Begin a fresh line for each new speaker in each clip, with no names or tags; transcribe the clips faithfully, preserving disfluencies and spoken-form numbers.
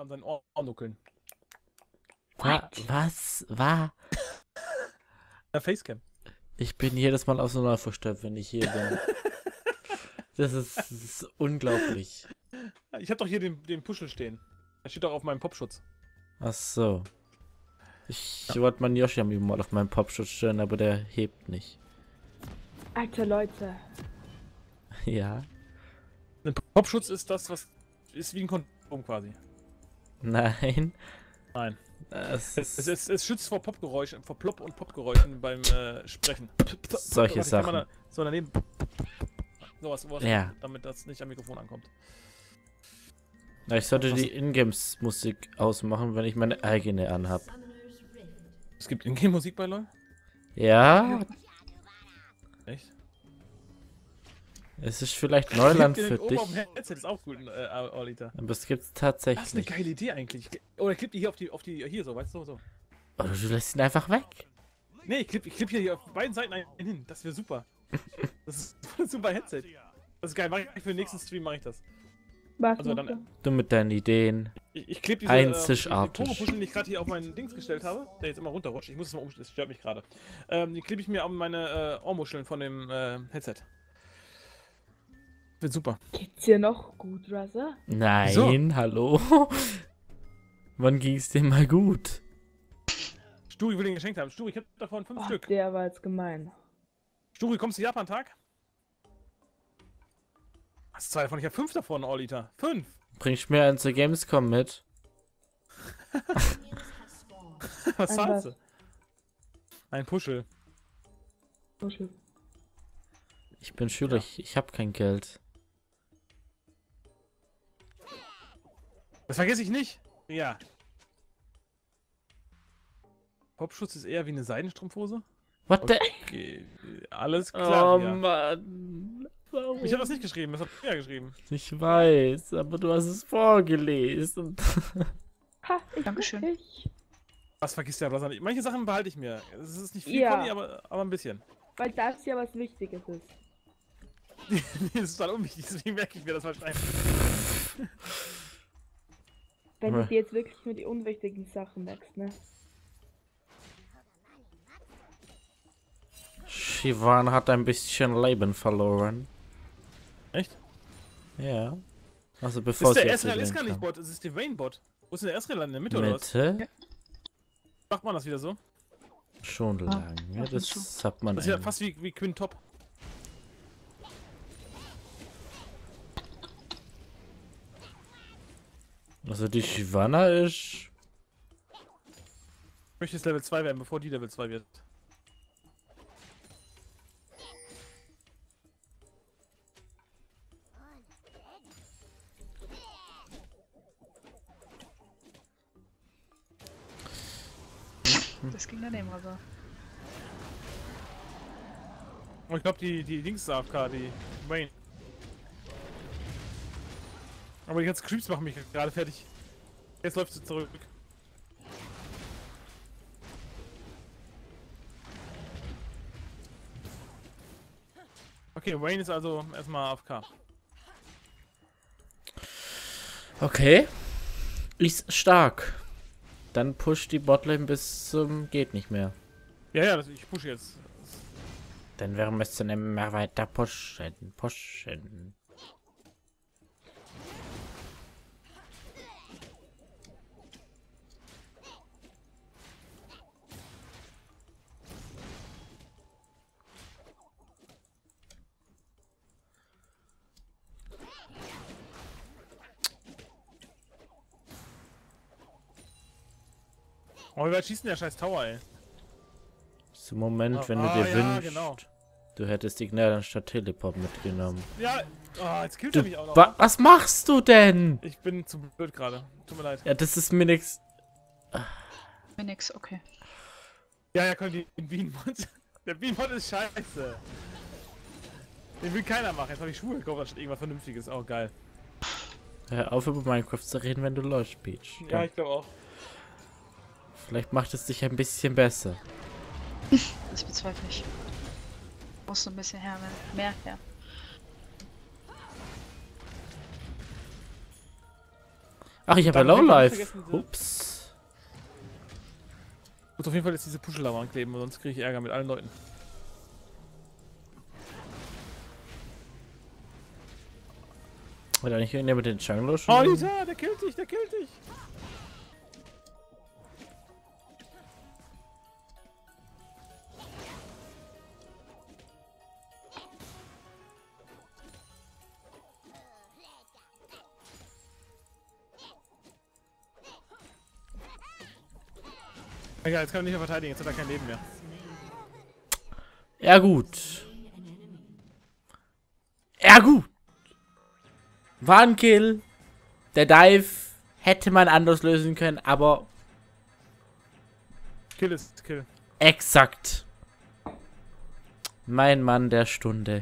an seinen Ohr nuckeln.
Wa was? War?
Ja, Facecam.
Ich bin jedes Mal auseinanderverstört, wenn ich hier bin. Das ist, das ist unglaublich.
Ich hab doch hier den, den Puschel stehen. Der steht doch auf meinem Popschutz.
Ach so. Ich ja. wollte meinen Yoshi mal auf meinen Popschutz stellen, aber der hebt nicht.
Alter Leute.
Ja.
Ein Popschutz ist das, was ist wie ein Kondom quasi.
Nein.
Nein.
Es,
es, es, es, es schützt vor Popgeräuschen, vor Plop- und Popgeräuschen beim äh, Sprechen.
Solche
Warte,
Sachen.
Da, so daneben. Sowas, sowas
ja.
damit das nicht am Mikrofon ankommt.
Na, ich sollte die Ingames-Musik ausmachen, wenn ich meine eigene anhab.
Es gibt Ingame-Musik bei LoL?
Ja.
Echt?
Es ist vielleicht Neuland für
oben
dich.
auf dem Headset ist auch gut, äh, Olita.
Aber es gibt's tatsächlich.
Das ist eine geile Idee eigentlich. Oder klipp die hier auf die, auf die, hier so, weißt du, so.
Oder du lässt ihn einfach weg.
Nee, ich klipp, ich klipp hier, hier auf beiden Seiten einen hin. Das wäre super. Das ist ein super Headset. Das ist geil. Mach ich für den nächsten Stream mache ich das.
Was
also dann,
du mit deinen Ideen.
Ich, ich klebe diese
Einzigartig.
äh, die die ich gerade hier auf meinen Dings gestellt habe, der jetzt immer runterrutscht. Ich muss es mal umstellen, das stört mich gerade. Ähm, die klebe ich mir an meine äh, Ohrmuscheln von dem äh, Headset. Wird super.
Geht's dir noch gut, Raza?
Nein,
so.
Hallo. Wann ging's dir mal gut?
Sturi will ihn geschenkt haben. Sturi, ich hab davon fünf
Oh,
Stück.
Der war jetzt gemein.
Sturi, kommst du Japan-Tag? Hast du zwei davon? Ich hab fünf davon, Olita. Fünf!
Bringst du mir einen zur Gamescom mit?
Was
Ein
zahlst
was?
du? Ein Puschel.
Puschel.
Ich bin Schüler,
Ja.
ich, ich habe kein Geld.
Das vergesse ich nicht. Ja. Popschutz ist eher wie eine Seidenstrumpfhose.
What the?
Okay, alles klar.
Oh
ja.
Mann. Warum?
Ich habe das nicht geschrieben, das hat er geschrieben.
Ich weiß, aber du hast es vorgelesen.
Ha, ich
Dankeschön.
Ich.
Was vergisst der Brother nicht? Manche Sachen behalte ich mir. Es ist nicht viel,
Ja.
Conny, aber, aber ein bisschen.
Weil das ja was Wichtiges ist.
Das ist total unwichtig, deswegen merke ich mir das wahrscheinlich.
Wenn
Ja.
du dir jetzt wirklich nur die unwichtigen Sachen merkst, ne?
Shivan hat ein bisschen Leben verloren.
Echt?
Ja. Also
Das
bevor
ist der
sie
Ezreal ist
jetzt
gar nicht
kam.
Bot, es ist der Vayne-Bot. Wo ist denn der Ezreal in der Mitte oder was?
Mitte?
Macht man das wieder so?
Schon
Ah,
lange.
ab und
Das hat man.
Das ist ja
ein-
fast wie, wie Quinn Top.
Also die Shyvana ist.
Ich möchte jetzt Level zwei werden, bevor die Level zwei wird.
Das ging daneben, aber.
Oh, ich glaube, die, die Dings A F K, die Vayne. Aber die ganzen Creeps machen mich gerade fertig. Jetzt läuft sie zurück. Okay, Vayne ist also erstmal A F K.
Okay. Ist stark. Dann pusht die Botlane bis zum geht nicht mehr.
Ja, ja, das, ich pushe jetzt.
Dann wir müssen immer weiter pushen. Pushen.
Oh, wir schießen der scheiß Tower, ey.
Zum Moment, wenn
Ah,
du dir
ja,
wünschst,
genau.
du hättest Ignite anstatt Teleport mitgenommen.
Ja, oh, jetzt killt
Du,
er mich auch noch.
wa was machst du denn?
Ich bin zu blöd gerade. Tut mir leid.
Ja, das ist mir nix.
Mir nix, okay.
Ja, ja, komm, die- den Beanbot. Der Beanbot ist scheiße. Den will keiner machen. Jetzt habe ich Schuhe gekauft, anstatt irgendwas Vernünftiges. Oh, geil.
Hör auf über Minecraft zu reden, wenn du LOL spielst.
Ja,
Dann
ich glaube auch.
vielleicht macht es dich ein bisschen besser.
Das bezweifle ich. Muss so ein bisschen her, mehr her.
Ach, ich habe ja
Dann nicht
Lowlife.
vergessen, diese-
Ups.
Ich muss auf jeden Fall jetzt diese Puschellava ankleben, sonst kriege ich Ärger mit allen Leuten.
Hat da nicht irgendjemand den Jungle schon?
Oh, Lisa, der killt dich, der killt dich. Egal, jetzt kann er nicht mehr verteidigen, jetzt hat er kein Leben mehr.
Ja, gut. Ja, gut. War ein Kill. Der Dive hätte man anders lösen können, aber
Kill ist Kill.
exakt. Mein Mann der Stunde.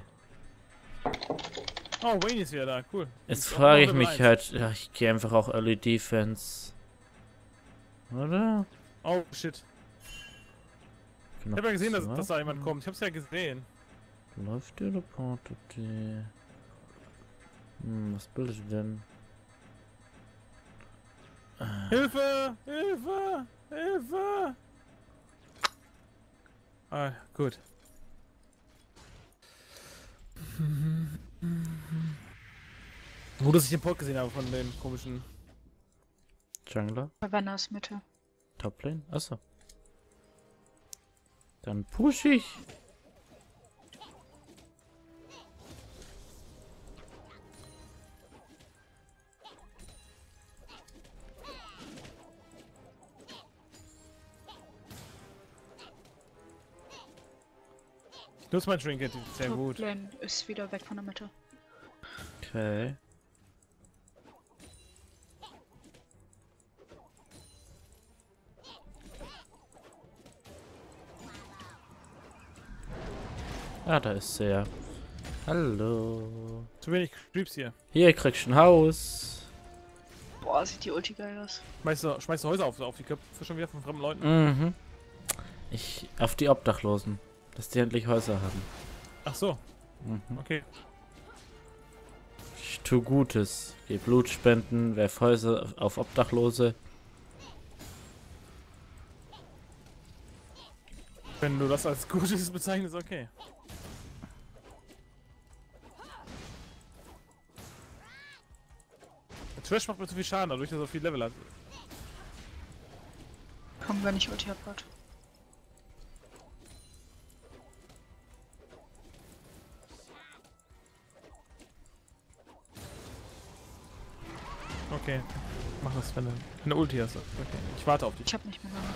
Oh, Wayne ist wieder da, cool.
Jetzt
Ist auch
frage ich
Level
mich
eins.
halt, ja, ich gehe einfach auch Early Defense. Oder?
Oh, shit. Ich habe ja gesehen, dass, dass da jemand kommt. Ich hab's ja gesehen.
Läuft der oder portet die? Hm, was bildet die denn?
Hilfe! Hilfe! Hilfe! Ah, gut. Gut, dass ich den Pod gesehen habe von dem komischen...
Jungler?
Savannah ist Mitte.
Toplane? Achso. Dann push ich.
Ich nutze mein Trinket, sehr gut.
Toplane ist wieder weg von der Mitte.
Okay. Ah, da ist sie ja. Hallo.
Zu wenig Creeps hier.
Hier kriegst du ein Haus.
Boah, sieht die Ulti geil aus.
Schmeißt du, schmeißt du Häuser auf, auf die Köpfe schon wieder von fremden Leuten?
Mhm. Ich auf die Obdachlosen. Dass die endlich Häuser haben.
Ach so,
Mhm.
okay.
Ich tu Gutes. Geh Blut spenden, werf Häuser auf Obdachlose.
Wenn du das als Gutes bezeichnest, okay. Der Trash macht mir zu viel Schaden, dadurch, dass er so viel Level hat.
Kommen wir nicht Ulti abbaut.
Okay. Mach das, wenn du eine Ulti hast. Okay. Ich warte auf dich.
Ich hab nicht mehr lange.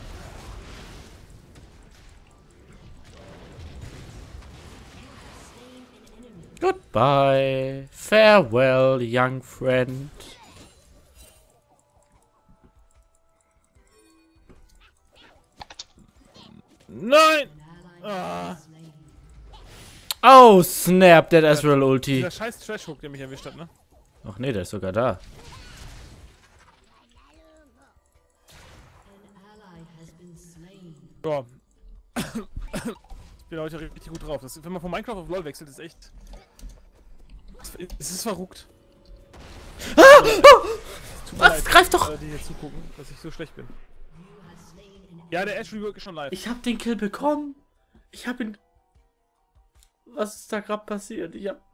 Goodbye. Farewell, young friend.
Nein! Ah,
Oh, snap, der Ezreal Ulti.
dieser scheiß Trash-Hook, der mich erwischt hat, ne?
Ach nee, der ist sogar da.
Ja. Ich bin heute richtig gut drauf. Das, wenn man von Minecraft auf LoL wechselt, ist echt... Es ist verrückt. Tut mir
Was?
leid,
Greif doch!
alle, die hier zugucken, dass ich so schlecht bin. Ja, der Ash Rework ist schon live.
Ich hab den Kill bekommen. Ich hab ihn... Was ist da gerade passiert? Ich hab...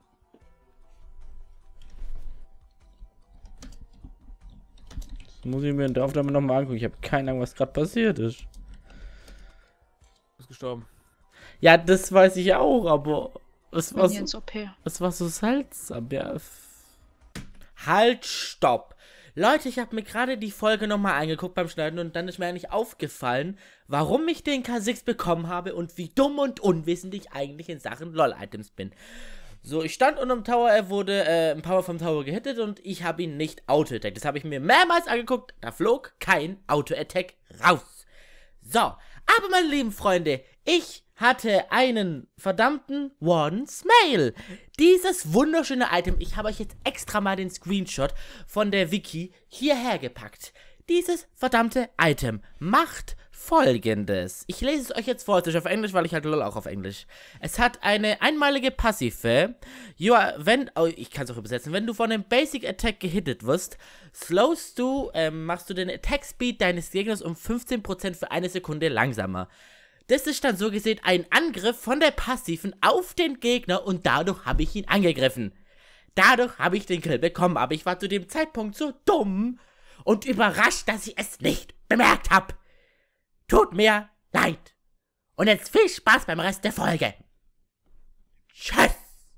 Das muss ich mir in der Aufnahme nochmal angucken. Ich habe keine Ahnung, was gerade passiert ist.
Du bist gestorben.
Ja, das weiß ich auch, aber... Es war,
Minions
so,
O P.
es war so seltsam, ja. Halt, stopp! Leute, ich habe mir gerade die Folge nochmal angeguckt beim Schneiden und dann ist mir eigentlich aufgefallen, warum ich den K sechs bekommen habe und wie dumm und unwissend ich eigentlich in Sachen LOL-Items bin. So, ich stand unterm Tower, er wurde äh, im Power vom Tower gehittet und ich habe ihn nicht auto-attacked. Das habe ich mir mehrmals angeguckt, da flog kein Auto-Attack raus. So, aber meine lieben Freunde, ich hatte einen verdammten One-Smail. Dieses wunderschöne Item, ich habe euch jetzt extra mal den Screenshot von der Wiki hierher gepackt. Dieses verdammte Item macht Folgendes. Ich lese es euch jetzt vor, es ist auf Englisch, weil ich halt LOL auch auf Englisch. Es hat eine einmalige Passive. You are, wenn, oh, ich kann es auch übersetzen. Wenn du von einem Basic Attack gehittet wirst, slowst du, ähm, machst du den Attack Speed deines Gegners um fünfzehn Prozent für eine Sekunde langsamer. Das ist dann so gesehen ein Angriff von der Passiven auf den Gegner und dadurch habe ich ihn angegriffen. Dadurch habe ich den Kill bekommen, aber ich war zu dem Zeitpunkt so dumm und überrascht, dass ich es nicht bemerkt habe. Tut mir leid. Und jetzt viel Spaß beim Rest der Folge. Tschüss.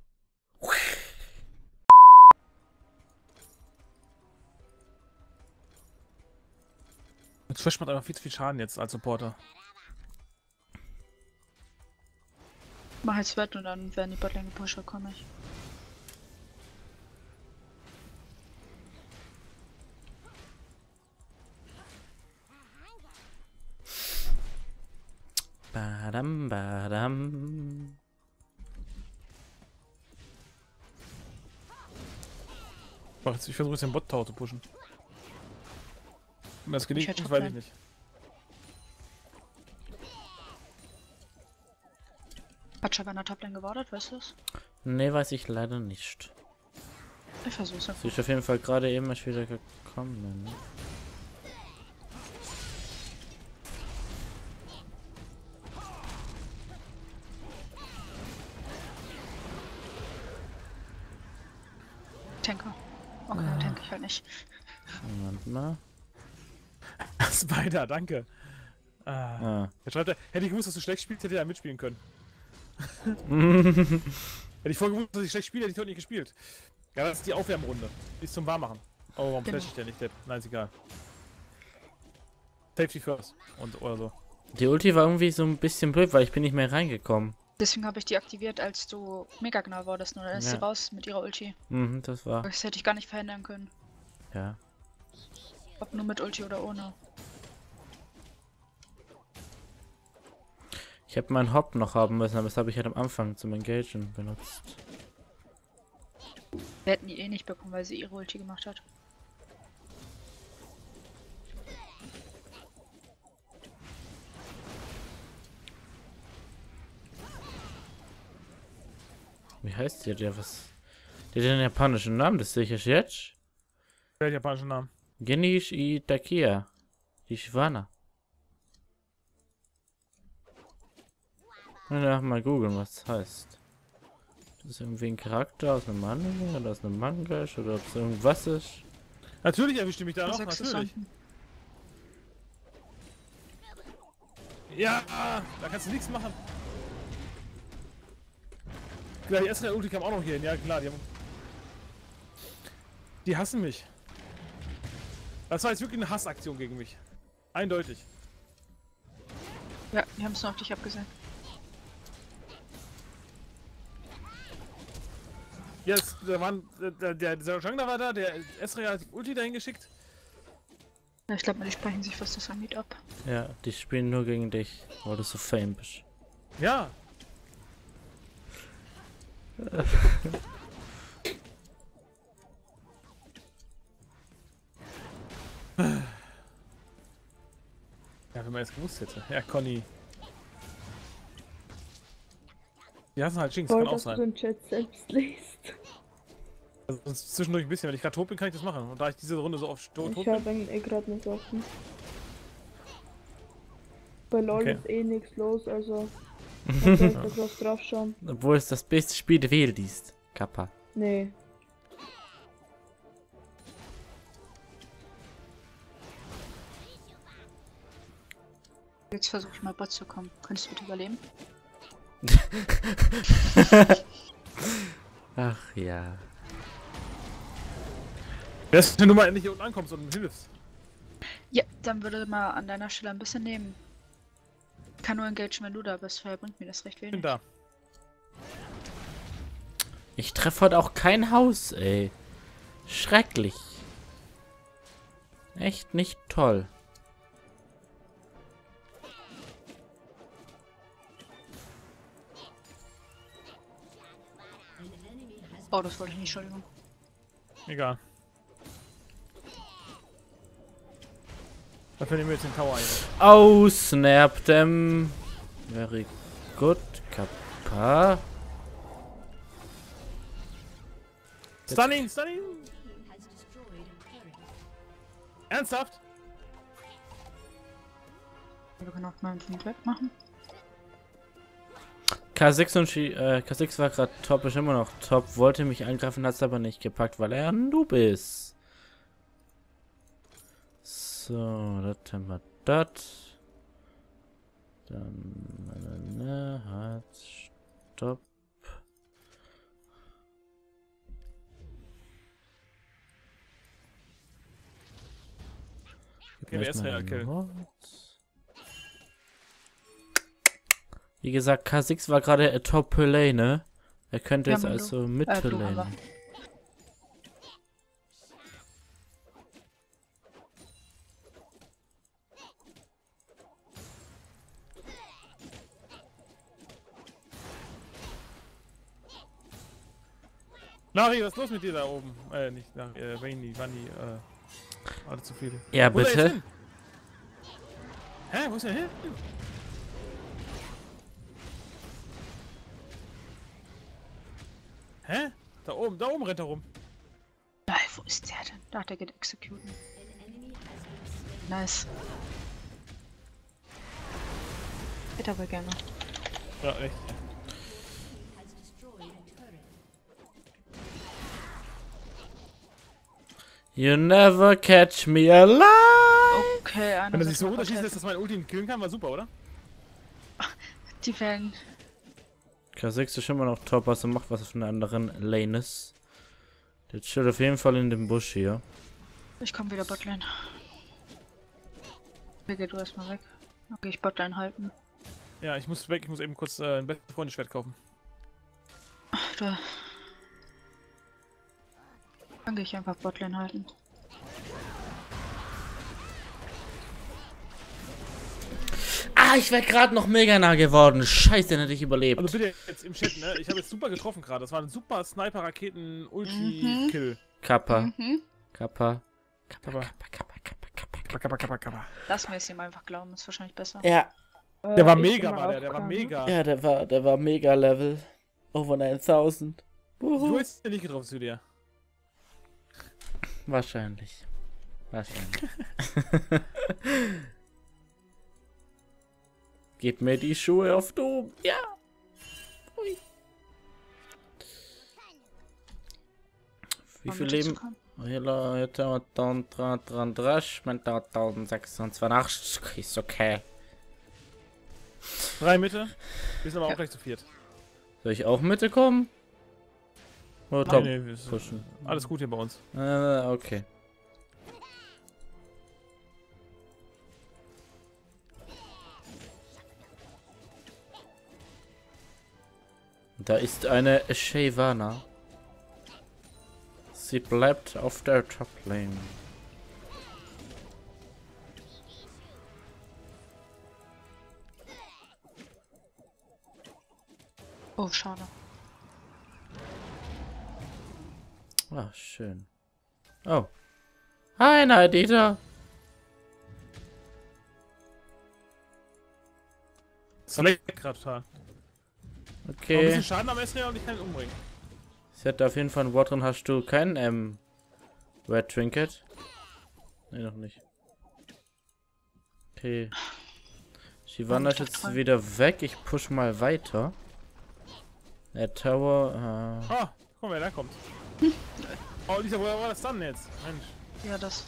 Thresh macht einfach viel zu viel Schaden jetzt als Supporter.
Mach jetzt Wett und dann werden die Botlane gepusht, komme ich.
Badam, badam.
Ich versuche jetzt den Bot-Tower zu pushen. Wenn das gelingt,
hätte
weiß
Top
ich nicht.
Hat schon bei einer Toplane gewartet, weißt du es?
Nee, weiß ich leider nicht.
Ich versuch's
Sie
einfach.
ist auf jeden Fall gerade eben erst wieder gekommen.
Tanker. Okay, dann tank ich halt nicht.
Moment mal.
Spider, danke. Ah.
Ah.
Er schreibt, hätte ich gewusst, dass du schlecht spielst, hätte er mitspielen können. Hätte ich voll gewusst, dass ich schlecht spiele, hätte ich heute nicht gespielt. Ja, das ist die Aufwärmrunde. Die ist zum Warmmachen. Oh, warum
Genau.
flash ich denn nicht? Nein, ist egal. Safety first. Und oder so.
Die Ulti war irgendwie so ein bisschen blöd, weil ich bin nicht mehr reingekommen.
Deswegen habe ich die aktiviert, als du mega genau wurdest. Nur dann ist
Ja.
sie raus mit ihrer Ulti.
Mhm, das war.
Das hätte ich gar nicht verhindern können.
Ja.
Ob nur mit Ulti oder ohne.
Ich habe meinen Hop noch haben müssen, aber das habe ich halt am Anfang zum Engagen benutzt.
Wir hätten die eh nicht bekommen, weil sie ihre Ulti gemacht hat.
Wie heißt die? Der was? Der hat einen japanischen Namen, das sehe ich erst jetzt.
Der japanische Namen.
Genish Itakia. Die Schwana. Ja, mal googeln, was das heißt. Das ist irgendwie ein Charakter aus einem Anime oder aus einem Manga ist, oder ob es irgendwas ist.
Natürlich erwischt ihr mich da
Was
noch,
sagst du,
natürlich.
Sonden?
Ja, da kannst du nichts machen. Klar, die erste Ulti kam auch noch hier hin. Ja, klar, die haben... Die hassen mich. Das war jetzt wirklich eine Hassaktion gegen mich. Eindeutig.
Ja, die haben es nur auf dich abgesehen.
Jetzt, da waren, der, der, der Jungler war da, der Ezreal hat die Ulti dahin geschickt.
Ja, ich glaube mal, die sprechen sich, was das angeht, ab.
Ja, die spielen nur gegen dich, weil du so fame bist.
Ja. Ja, wenn man jetzt gewusst hätte. Ja, Conny. Die hassen halt Jinx,
Toll,
kann auch
dass du
sein.
den Chat selbst liest.
Also sonst zwischendurch ein bisschen, wenn ich gerade tot bin, kann ich das machen. Und da ich diese Runde so oft tot, tot
Ich
bin.
habe ihn eh gerade nicht offen. Bei LOL
Okay.
ist eh nichts los, also man sollte da drauf drauf schauen.
Obwohl es das beste Spiel der Welt ist. Kappa.
Nee.
Jetzt versuche ich mal Bot zu kommen. Könntest du bitte überleben?
Ach ja.
Wärst wenn du mal endlich hier unten ankommst und hilfst.
Ja, dann würde mal an deiner Stelle ein bisschen nehmen. Kann nur engagen, wenn du da bist, vorher bringt mir das recht
Ich bin
wenig.
da.
Ich treffe heute auch kein Haus, ey. Schrecklich. Echt nicht toll.
Oh, das wollte ich nicht, Entschuldigung.
Egal. Dafür nehmen wir jetzt den Tower ein.
Oh, snap them. Very good. Kappa.
Stunning, stunning! Ernsthaft?
Wir können auch mal einen Punkt wegmachen.
K sechs und Sch äh, K sechs war gerade top, ist immer noch top. Wollte mich angreifen, hat es aber nicht gepackt, weil er ein Noob ist. So, das haben wir das. Dann, ne, halt, stopp.
Okay, wer ist Real Kill?
Wie gesagt, K sechs war gerade äh, Top Lane, ne? Er könnte
Ja,
jetzt
Mando.
also
Äh,
Mitte
Blue haben
Lane.
wir.
Nari, was ist los mit dir da oben? Äh, nicht Nari, äh, Vayne, Vanni, äh. Alle zu viele.
Ja,
Wo ist er jetzt
bitte.
hin? Hä, wo ist er hin? Hä? Da oben, da oben rennt er rum.
Nein, wo ist der denn? Da hat er geht executen. Nice. Hätte aber gerne.
Ja, echt.
You never catch me alive.
Okay, einer
Wenn er
soll
sich so
mal
runterschießt,
helfen.
dass mein Ulti ihn killen kann, war super, oder?
Die Wellen.
K sechs ist immer noch top, also macht was von den anderen Lanes. Der chillt auf jeden Fall in dem Busch hier.
Ich komm wieder Botlane. Geh du erstmal weg. Okay, ich Botlane halten.
Ja, ich muss weg, ich muss eben kurz äh, ein bestes Freundeschwert kaufen.
Da. Dann gehe ich einfach Botlane halten.
Ah, ich wäre gerade noch mega nah geworden. Scheiße, den hätte ich überlebt.
Also bitte jetzt im Chat, ne? Ich habe jetzt super getroffen gerade. Das war ein super Sniper-Raketen-Ulti-Kill.
Kappa.
Mhm.
Kappa.
Kappa.
Kappa, Kappa, Kappa, Kappa,
Kappa, kappa, kappa, kappa.
Lass mir es ihm einfach glauben, ist wahrscheinlich besser.
Ja,
Der war
Äh, ich
mega,
bin
war
mal
der, der war
aufgegangen.
mega.
ja, der war, der war mega Level. Over neuntausend.
Du
Uhu.
hättest den nicht getroffen zu dir.
Wahrscheinlich. Wahrscheinlich. Gib mir die Schuhe auf Dom. Ja. Ui. Wie
Um
viel
mit dir zu
Leben?
kommen.
Hello, jetzt haben wir dann dran dran drasch. Mein tausendsechshundertzweiundachtzig. Okay, ist okay.
Drei Mitte. Wir sind aber
Ja.
auch gleich zu viert.
Soll ich auch Mitte kommen? Oder top
Nee, nee, wir sind-
pushen?
alles gut hier bei uns.
Äh, okay. Da ist eine Shyvana. Sie bleibt auf der Top Lane.
Oh, schade.
Ah, schön. Oh. Hi, Nadita.
Das leckt gerade total. Noch ein
Okay.
bisschen Schaden am Esria und ich kann ihn umbringen.
Sie hat auf jeden Fall ein Wort drin. Hast du kein ähm, Red Trinket? Ne, noch nicht. Okay. Shyvana ist jetzt wieder weg. Ich push mal weiter. Der Tower. Äh,
Ah, guck mal, wer da kommt. Oh, Lisa, wo war das dann jetzt? Mensch,
Ja, das.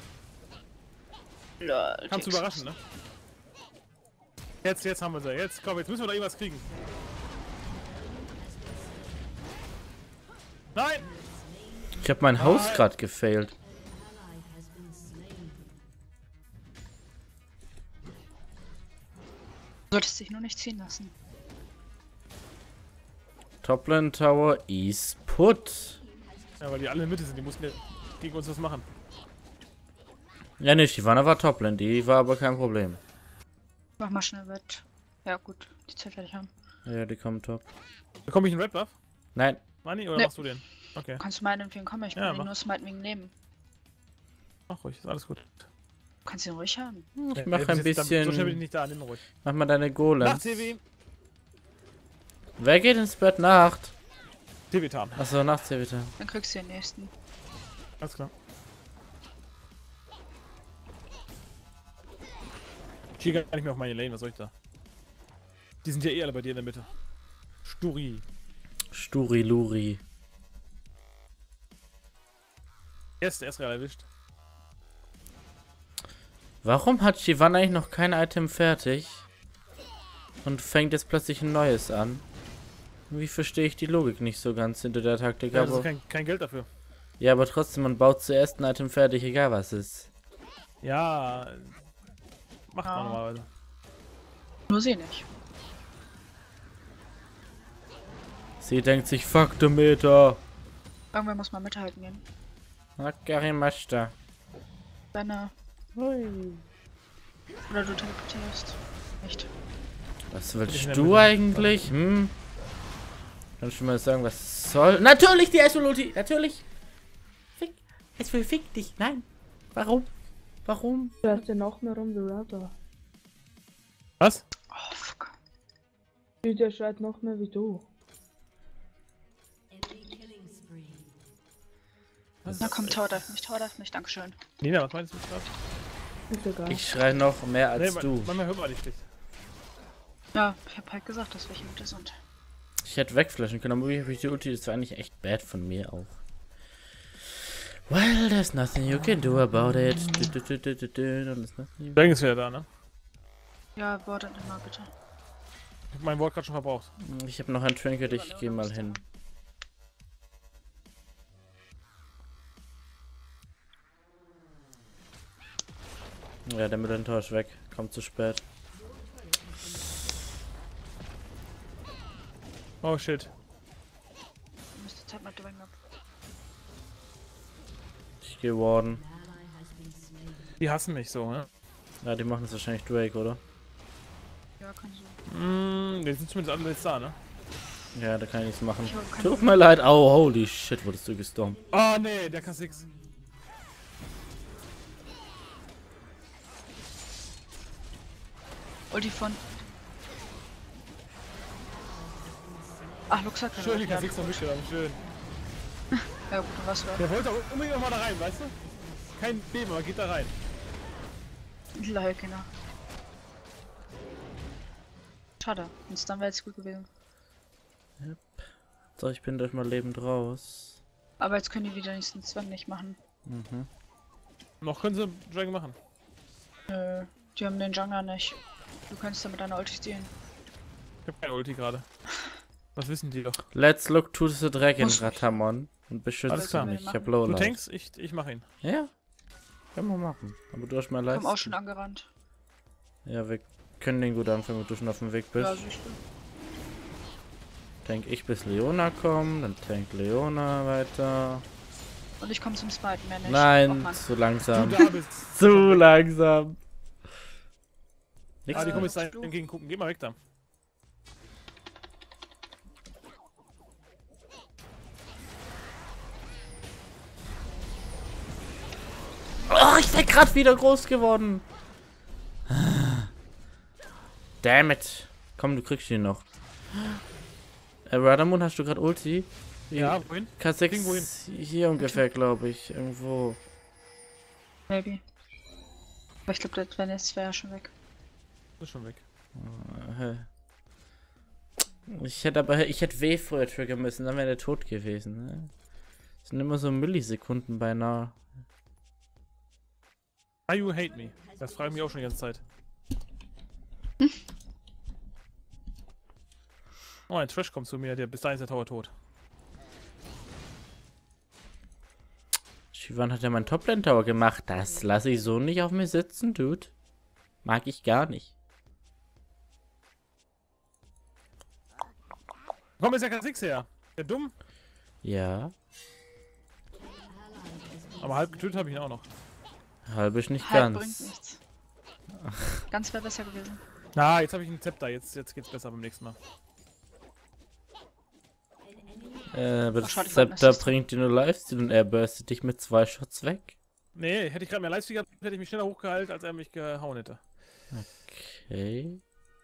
Lol,
kannst du
die
überraschen, ne? Jetzt, jetzt haben wir sie. Jetzt, komm, jetzt müssen wir da irgendwas kriegen. Nein!
ich habe mein Haus
Nein.
gerade gefailt.
Du solltest dich nur nicht ziehen lassen.
Toplane Tower is put.
Ja, weil die alle in der Mitte sind, die mussten ja gegen uns was machen.
Ja, ne, Shyvana war Toplane. Die war aber kein Problem.
Mach mal schnell Wett. Ja, gut, die Zeit werde ich haben.
Ja, die kommen top.
Bekomme ich einen Red Buff?
Nein.
Money oder
Nee.
machst du den? Okay,
Kannst du meinen empfehlen, komm, ich
Ja,
kann ihn
mach.
nur Smite wegen nehmen.
mach ruhig, ist alles gut.
Kannst du ihn ruhig haben.
Ich
Ja,
mach
bis
ein
jetzt dann- So schnell bin ich
bisschen...
nicht da, nimm ruhig.
Mach mal deine Golem.
Nacht, T V.
Wer geht ins Bett? Nacht.
T V Tam.
Achso, nachts ja wieder.
Dann kriegst du den nächsten.
Alles klar. Ich gehe gar nicht mehr auf meine Lane, was soll ich da? Die sind ja eh alle bei dir in der Mitte. Sturi.
Sturi Luri.
Erst, erst gerade erwischt.
Warum hat Shivan eigentlich noch kein Item fertig? Und fängt jetzt plötzlich ein neues an? Wie verstehe ich die Logik nicht so ganz hinter der Taktik?
Ja, das
aber
ist kein, kein Geld dafür.
ja, aber trotzdem, man baut zuerst ein Item fertig, egal was es ist.
Ja. Macht
Ja.
man normalerweise.
Nur sie nicht.
Sie denkt sich, fuck the Meter.
Irgendwer muss mal mithalten gehen.
Nakarimashita.
Deine. Oder du teleportierst. Nicht.
Was
Ich
willst
in der
du
Mitte.
eigentlich? Hm? Kannst du mal sagen, was soll... Natürlich die Esvoluti! Natürlich! Fick! Es will fick dich! Nein! Warum? Warum?
Du hast ja noch mehr rum, du Rapper.
Was?
Oh, fuck.
Der schreit noch mehr wie du.
Na komm, Tauerdive mich, Tauerdive mich, dankeschön.
Nina, was meinst du gerade?
Ist egal.
Ich schrei noch mehr als
Nee,
du.
man- manchmal hört man dich schlecht.
Ja, ich hab halt gesagt, dass welche Mitte sind.
Ich hätte wegflashen können, aber irgendwie die Ulti, das war eigentlich echt bad von mir auch. Well, there's nothing you can do about it. Du, du, du, du, du, du, there's nothing-
Dragon ist wieder da, ne?
Ja, wortet immer bitte.
Ich hab mein Wort gerade schon verbraucht.
Ich habe noch ein Trinket, ich gehe mal hin. Ja, der Mittelentor ist weg. Kommt zu spät.
Oh shit.
Du müsstest Zeit mal drücken ab.
Ich gehe warden.
Die hassen mich so, ne?
Ja, die machen es wahrscheinlich Drake, oder?
Ja, kann so.
Mm, die sind zumindest alle jetzt da, ne?
Ja, da kann ich nichts machen.
Ich hab keinen
Tut mir leid. Oh, holy shit, wurdest du gestormt.
Oh nee, der K sechs.
Ulti von. Ach, Luxa kann
Schön, die
auch
K
ja.
sechs noch mitgenommen, schön.
Ja gut, dann war's
Der wollte auch unbedingt noch mal da rein, weißt du? Kein Beben, aber geht da rein.
Lol, genau. Schade, sonst dann wäre es gut gewesen.
So, ich bin durch mal lebend raus.
Aber jetzt können die wieder nächsten Sven nicht machen.
Mhm.
Noch können sie Dragon machen.
Nö, die haben den Jungler nicht. Du kannst damit deine Ulti stehlen.
Ich hab keine Ulti gerade. Was wissen die doch?
Let's look to the dragon,
Muss nicht.
Ratamon. Und
Alles
beschützt
klar.
mich. Ich hab
Du
Lowlight.
tankst, ich, ich mach ihn.
Ja. Können wir machen. Aber du hast mal
Komm
leisten.
auch schon angerannt.
Ja, wir können den gut anfangen, wenn du schon auf dem Weg bist.
Ja, siehst du.
Tank ich bis Leona kommen, dann tank Leona weiter.
Und ich komme zum Smiten, mehr nicht. Oh
Nein,
Mann.
zu
Du
langsam.
da bist.
Zu langsam. Nix.
Ah, die
Äh,
kommen jetzt da
du.
entgegen gucken. Geh mal weg da.
Oh, ich bin gerade wieder groß geworden. Damn it. Komm, du kriegst ihn noch. Äh, Radamund, hast du gerade Ulti?
Ja, wohin?
K sechs
Irgendwo hin.
hier ungefähr, glaube ich. Irgendwo.
Maybe. Aber ich glaube, das wäre jetzt wär ja schon weg.
Ist schon weg.
Äh, Ich hätte aber, ich hätte W vorher triggern müssen, dann wäre der tot gewesen. Ne? Das sind immer so Millisekunden beinahe.
Why you hate me? Das frage ich mich auch schon die ganze Zeit. Oh, ein Trash kommt zu mir, der bis dahin ist der Tower tot.
Shivan hat ja meinen Toplane Tower gemacht. Das lasse ich so nicht auf mir sitzen, Dude. Mag ich gar nicht.
Komm, ist ja K sechs her. Der dumm.
Ja,
Aber halb getötet habe ich ihn auch noch.
halb ist nicht
Halb bringt
ganz.
nichts. Ganz wäre besser gewesen.
Na, jetzt habe ich einen Zepter. Jetzt, jetzt geht's besser beim nächsten Mal.
Äh, aber
Ach, schade,
das
ich war
Scepter
Assist.
bringt dir nur Lifesteal und er burstet dich mit zwei Shots weg.
Nee, hätte ich gerade mehr Leistung gehabt, hätte ich mich schneller hochgehalten, als er mich gehauen hätte.
Okay.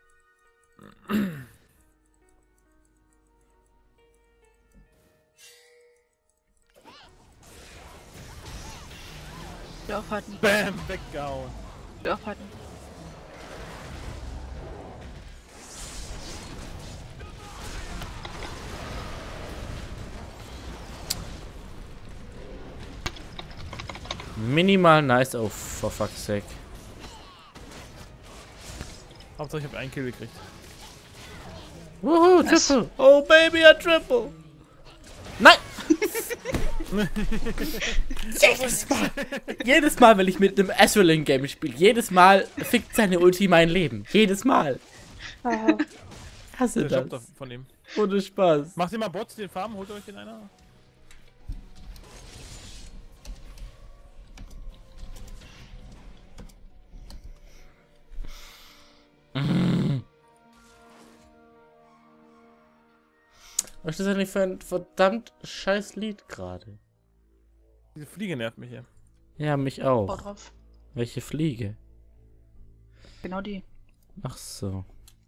Will aufhalten.
Bam, weggehauen.
Will aufhalten.
Minimal nice. Oh, for fuck's sake.
Hauptsache ich habe einen Kill gekriegt.
Wuhu,
Was?
Triple. Oh, Baby, a Triple. Nein! jedes Mal. Jedes Mal, wenn ich mit einem Azrael-Game spiele, jedes Mal fickt seine Ulti mein Leben. Jedes Mal.
Haha.
Hasse
Der Job
das.
von ihm.
Ohne Spaß.
Macht ihr mal Bots, den Farmen, holt euch den einer.
Was ist das eigentlich für ein verdammt scheiß Lied gerade?
Diese Fliege nervt mich hier.
Ja, mich
Bau
auch.
drauf.
Welche Fliege?
Genau die.
Ach so.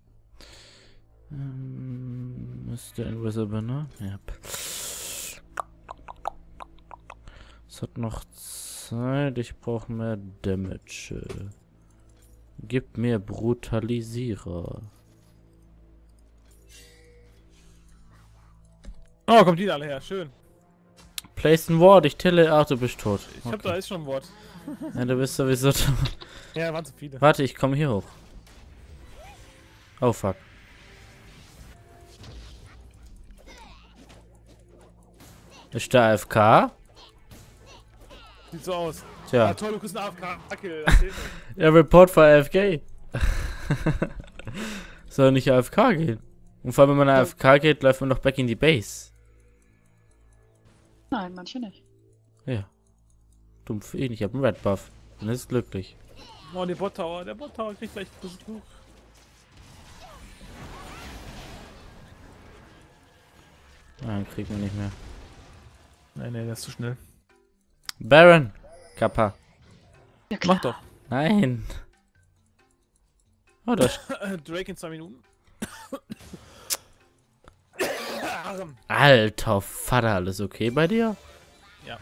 Ähm, ist der Invisible, ne? Ja. Es hat noch Zeit. Ich brauche mehr Damage. Gib mir Brutalisierer.
Oh, kommt die da alle her, schön.
Place ein Ward, ich tille. Ach, du bist tot.
Ich hab da ist schon ein Wort.
Ja, du bist sowieso tot.
Ja, waren zu viele.
Warte, ich komme hier hoch. Oh, fuck. Ist der A F K?
Sieht so aus.
Tja.
Ah, toll, du kriegst einen A F K-Kill. Erzähl mir.
Ja, Report for A F K. Soll nicht A F K gehen. Und vor allem, wenn man A F K geht, läuft man noch back in die Base.
Nein, manche nicht.
Ja. Dumm für ihn, ich habe einen Red Buff. Dann ist glücklich.
Oh, der Bot Tower, der Bot Tower kriegt gleich Besuch.
Nein, kriegt man nicht mehr.
Nein, nein, das ist zu schnell.
Baron. Kappa.
Ja, klar.
Mach doch.
Nein. Oh, das.
Drake in zwei Minuten.
Alter Vater, alles okay bei dir?
Ja.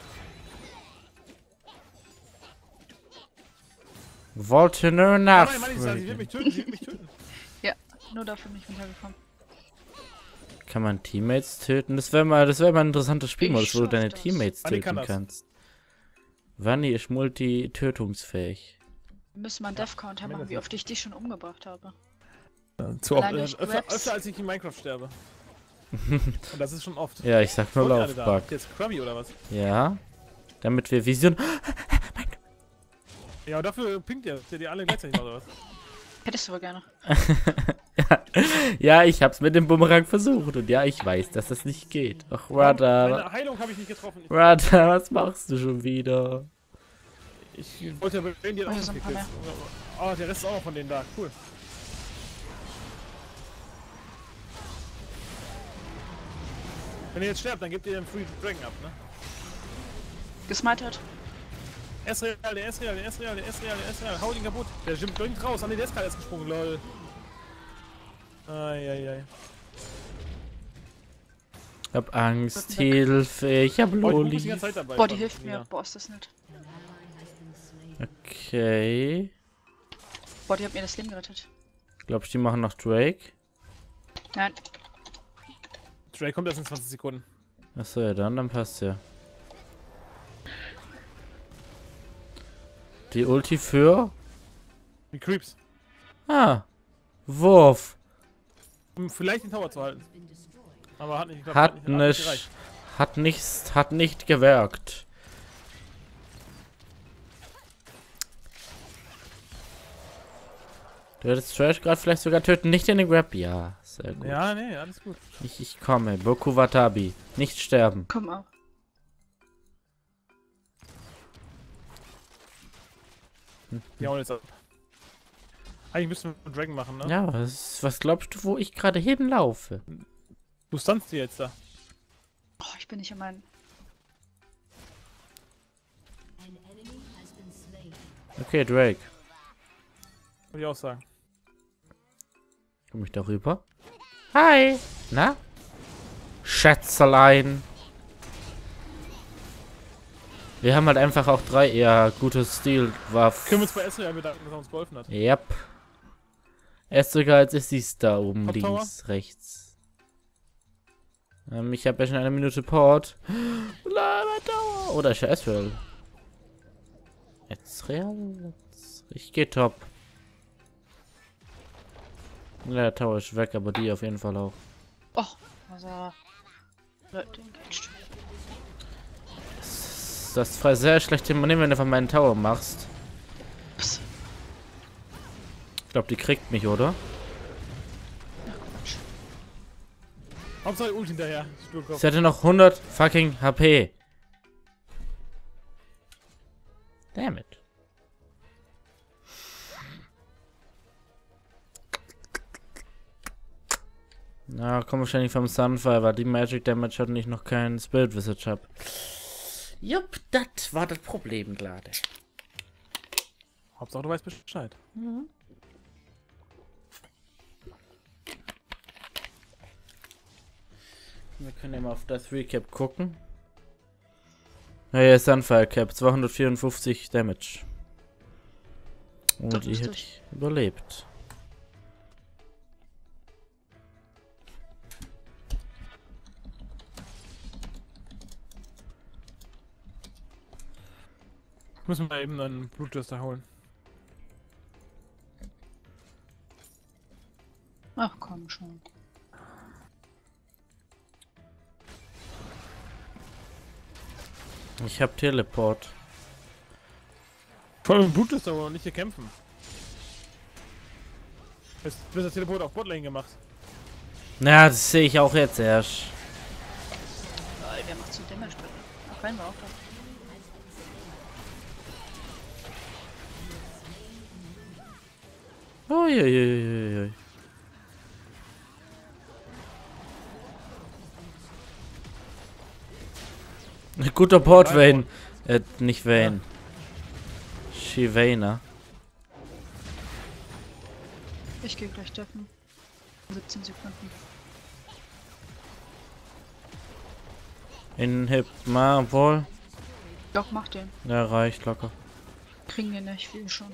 Wollte nur
Oh
nach.
nein, Mann, ich sag, sie wird mich töten, sie wird mich töten.
Ja, nur dafür bin ich runtergekommen.
Kann man Teammates töten? Das wäre mal, das wäre mal ein interessantes Spielmodus,
Ich
wo du
schaff
deine
das.
Teammates
Wanni
töten
kann das.
kannst. Wanni ist multi-tötungsfähig.
Wir müssen mal einen Death-Count haben, wie oft ich dich schon umgebracht habe.
Zu oft,
Allein
äh,
durch
öfter,
Grabs.
öfter als ich in Minecraft sterbe. Und das ist schon oft.
Ja, ich sag nur
Kommt alle da?
Laufbug.
Jetzt Krabby oder was?
Ja. Damit wir Vision.
Ja, und dafür pinkt ihr, ihr die alle gleichzeitig noch, oder was?
Hättest du wohl gerne.
ja. ja, ich hab's mit dem Bumerang versucht und ja, ich weiß, dass das nicht geht. Ach, Rada.
Meine Heilung habe ich nicht getroffen. Ich,
Rada, was machst du schon wieder?
ich wollte ja bei denen die
Oh,
auch
hier sind
nicht
ein paar
gekillt. Oh, der Rest ist auch noch von denen da. Cool. Wenn ihr jetzt sterbt, dann gebt ihr den Free Dragon ab, ne?
Gesmartet.
Er ist real, der ist real, der ist real, der ist real, der ist real. Hau ihn kaputt. Der springt raus. Ah, ne, der ist gerade erst gesprungen, lol. Eieiei.
Ich hab Angst, Hilfe, ich hab
Oh, ich bin
Loli.
die ganze Zeit dabei.
Boah, die
von
hilft mir.
Nina.
Boah, ist das nett.
Okay.
Boah, die hat mir das Leben gerettet.
Glaubst du, die machen noch Drake?
Nein.
Drake kommt erst in zwanzig Sekunden.
Achso, ja, dann, dann passt ja. Die Ulti für?
Die Creeps.
Ah. Wurf.
Um vielleicht den Tower zu halten. Aber hat nicht geklappt.
Hat
hat
nicht,
gereicht.
hat nichts, hat nicht gewirkt. Du hättest Trash gerade vielleicht sogar töten, nicht in den Grab. Ja, sehr gut.
Ja, nee, alles gut.
Ich, ich komme. Boku Watabi. Nicht sterben.
Komm auf.
Die hauen jetzt ab. Eigentlich müssen wir einen Dragon machen, ne?
Ja, was, was glaubst du, wo ich gerade hinlaufe?
Du stunst die jetzt da.
Oh, ich bin nicht in meinen.
Okay, Drake.
Würde ich auch sagen.
Komm ich darüber? Hi! Na? Schätzelein. Wir haben halt einfach auch drei eher gute Stilwaffen.
Können wir uns bei Ezreal bedanken, dass er uns geholfen hat.
Yep. Er ist sogar als ist dies da oben,
Top
links,
Tower?
rechts. Ähm, ich habe ja schon eine Minute Port. Dauer. Oder ist ja Ezreal. Ezreal? Ich gehe top. Ja, der Tower ist weg, aber die auf jeden Fall auch.
Oh, also. Leute, engaged.
Das ist sehr schlecht nehmen, wenn du von meinen Tower machst.
Psst.
Ich glaube, die kriegt mich, oder?
Ach Quatsch.
Hauptsache Ult hinterher. Sturkopf.
Sie hatte noch hundert fucking H P. Damn it. Na, komm wahrscheinlich vom Sunfire, weil die Magic Damage hat und ich noch keinen Spirit Visage hab. Jupp, das war das Problem gerade.
Hauptsache du weißt Bescheid.
Mhm. Wir können ja mal auf das Recap gucken. Ja, ja, Sunfire Cap, zweihundertvierundfünfzig Damage. Und
Doch,
die
ist
hätte
das.
ich überlebt.
Müssen wir eben einen Blutdürster holen.
Ach komm schon.
Ich hab Teleport.
Vor allem Blutdürster holen und nicht hier kämpfen. Jetzt wird das Teleport auf Botlane gemacht.
Na, das sehe ich auch jetzt erst.
Lol, wer macht so Damage drin? Ach, rein war auch da.
Uiuiuiui. Guter Port, Vayne. Äh, nicht Vayne. Shyvana.
Ich gehe gleich deffen. siebzehn Sekunden.
Inhib mal wohl.
Doch, mach den.
Ja, reicht locker.
Kriegen wir nicht, viel schon.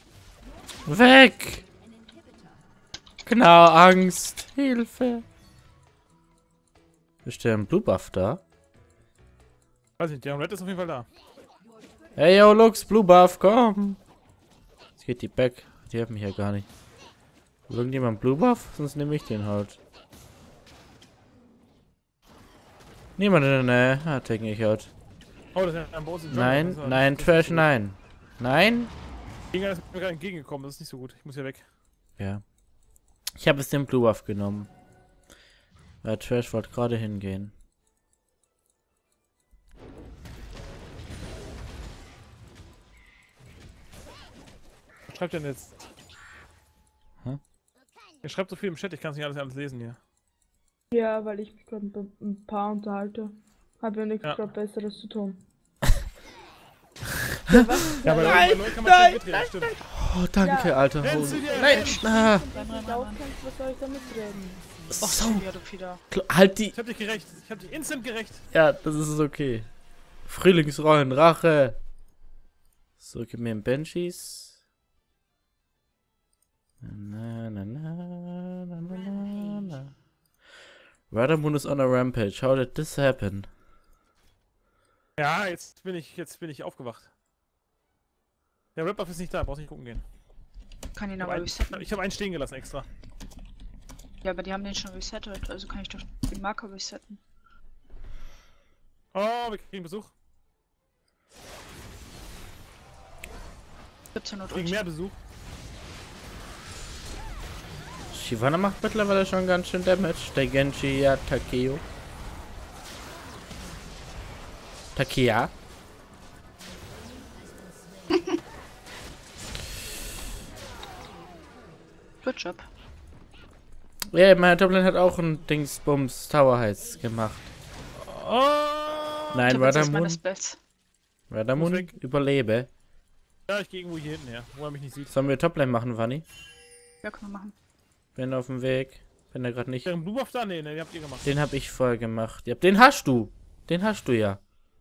Weg! Genau, Angst. Hilfe. Ist der ein Blue Buff da?
Weiß nicht, der Red ist auf jeden Fall da.
Hey, yo, Lux, Blue Buff, komm. Jetzt geht die back. Die hat mich ja gar nicht. Irgendjemand Blue Buff? Sonst nehme ich den halt. Niemand in der Nähe. Ah, take ich out.
Oh, das ist ein Boss.
Nein, nein, Trash, nein. Nein?
Gegner ist mir gerade entgegengekommen, das ist nicht so gut. Ich muss hier weg.
Ja. Ich habe es den Blue Buff genommen. Weil Trash wollte gerade hingehen.
Was schreibt denn jetzt?
Hä?
Ihr schreibt so viel im Chat, ich kann es nicht alles, alles lesen hier.
Ja, weil ich mich gerade mit ein paar unterhalte. Hab ja nichts
Ja.
gerade Besseres zu tun.
Ja, aber
Nein,
bei Leuten kann man
nein,
nicht mitreden, stimmt.
Oh, danke,
Ja.
alter
Rennen
Hose.
zu dir!
Nein, ah.
Wenn du nicht auskennst, was soll ich da mitreden?
So.
Ja, du wieder.
Halt die.
Ich hab dich gerecht. Ich hab dich instant gerecht.
Ja, das ist okay. Frühlingsrollen, Rache. So, gib mir einen Banshees. Na, na, na, na, na, na, na. Radamun is on a rampage. How did this happen?
Ja, jetzt bin ich, jetzt bin ich aufgewacht. Der Red Buff ist nicht da, brauchst nicht gucken gehen.
Kann ihn
Ich hab
aber
einen,
resetten.
ich hab einen stehen gelassen extra.
Ja, aber die haben den schon resettet, also kann ich doch den Marker resetten.
Oh, wir kriegen Besuch.
siebzehn Uhr
Wir kriegen mehr Besuch.
Shyvana macht mittlerweile schon ganz schön Damage. Der Genji, ja, Takeo. Takea.
Good job.
Ja, yeah, meine Toplane hat auch ein Dingsbums Tower Heights gemacht.
Oh!
Nein,
Ich hab jetzt erst meine
Radamun.
Spells.
Werdermund,
weg.
überlebe.
Ja, ich gehe irgendwo hier hinten her, wo er mich nicht sieht.
Sollen wir Toplane machen, Vanni?
Ja, können wir machen.
Bin auf dem Weg. Bin da gerade nicht.
Der Blue Buff da? Nee, nee, den habt ihr gemacht.
Den hab ich voll gemacht. Ja, den hast du. Den hast du ja.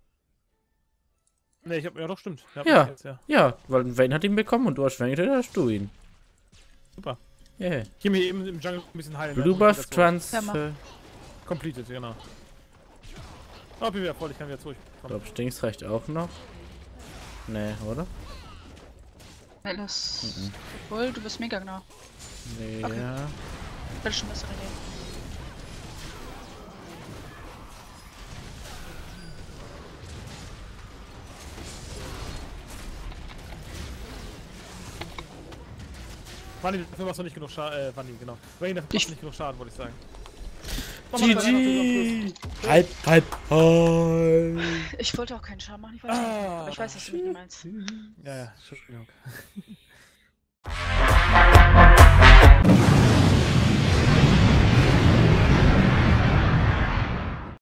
Nee, ich hab, ja doch, stimmt. Den hab
Ja.
ich jetzt, ja.
Ja, weil Wayne hat ihn bekommen und du hast Wayne, dann hast du ihn.
Super.
Yeah.
Ich geh mir eben im Jungle ein bisschen heilen.
Blue
dann
Buff
bin ich wieder zurück.
Ja, mach.
Transfer.
Completed, genau. Oh, bin wieder voll, ich kann wieder zurück.
Ich glaube, Stinks reicht auch noch. Nee, oder?
Nee, das. Obwohl, du bist mega genau.
Nee,
Okay.
ja.
Bitte schon bessere Idee.
Wanni, dafür machst du nicht genug Schaden, äh, Wanni, genau. Wayne, dafür machst du nicht genug Schaden, wollte ich sagen. Mach mal
G
zwei, drei,
G! Halb, halb, halb.
Ich wollte auch keinen Schaden machen, ich weiß nicht.
Ah.
Aber ich weiß, was du mit mir meinst.
Ja, ja, Entschuldigung.